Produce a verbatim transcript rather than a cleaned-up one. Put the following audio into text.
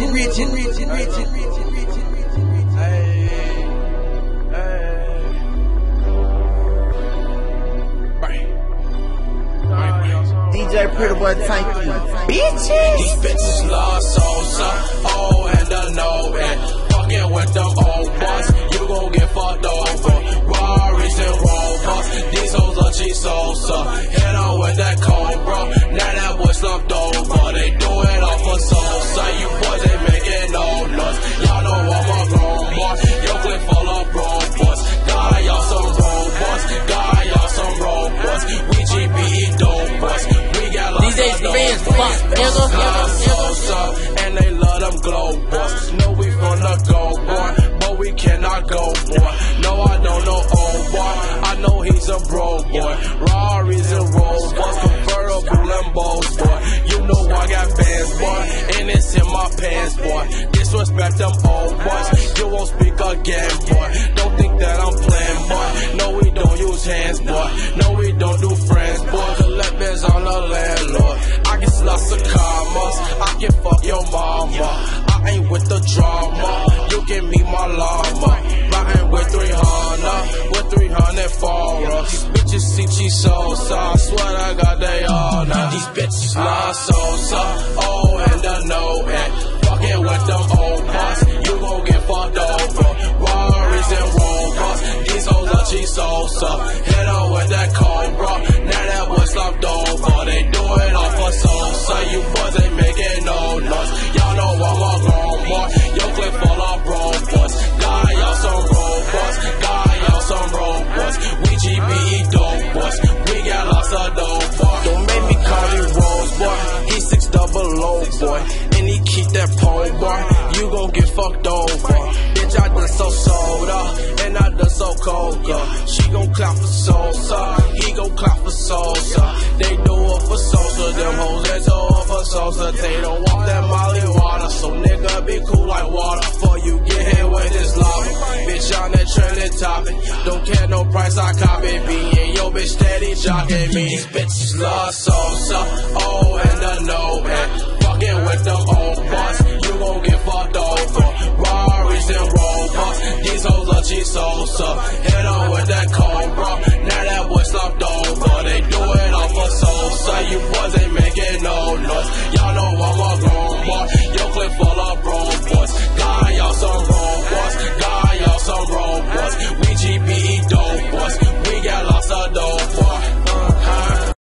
and rich and rich and rich and rich and rich and rich and rich. Hey, hey. Right. D J Pretty Boy Tanky. Bitches! These bitches love salsa, oh, and I know it. Fucking with them old boys, you gon' get fucked over. Rarries and Rovers, these hoes are cheap salsa. Hit on with that Cobra, now that boy slumped over. They do it off of salsa, you boys ain't making no noise. Y'all know I'm a grown boy, your clip full of robots. God, y'all some robots, God, y'all some robots. We G B E dope boys, we got lots of fans, fuck, nigga. salsa, and they love them glow boys. No, we from the go boy, but we cannot go boy. No, I don't know old boy, I know he's a bro boy. Rarries and Rovers, convertible Lambos boy. You know I got bands boy, and it's in my pants boy. Disrespect them old boys, you won't speak again boy. Don't think that I'm playing boy. No, we don't use hands boy. No, we don't do friends boy. Collect bands on the landlord. I get lots of commas, I can fuck your mama. I ain't with the drama, you can meet my llama. Riding with three hundred, with three hundred for us. These bitches see cheese salsa, I swear I got they all now. These bitches love salsa, oh, and I know it. Fucking with them old boys, you gon' get fucked over. Rarries and Rovers, these hoes are cheese salsa. Hit her with that Cobra, now that boy slumped over. They do it off of salsa, you boys ain't making no noise. Y'all know I'm a grown boy, your clip full of robots. God, y'all some robots, God, y'all some robots. We G B E dope boys, we got lots of dope boy. Don't make me call you Rose boy, he six double low boy, and he keep that pole boy. You gon' get fucked over. Bitch, I done so soda, and I done so coca. She gon' clap for salsa, he gon' clap for salsa. They do it for salsa, them hoes they do it for salsa. They don't want that Molly water, so nigga be cool like water. Before you get hit with this lava, bitch on that trending topic. Don't care no price, I copy B, and yo bitch steady jocking me. These bitches love salsa, oh, and I know it. Fucking with them old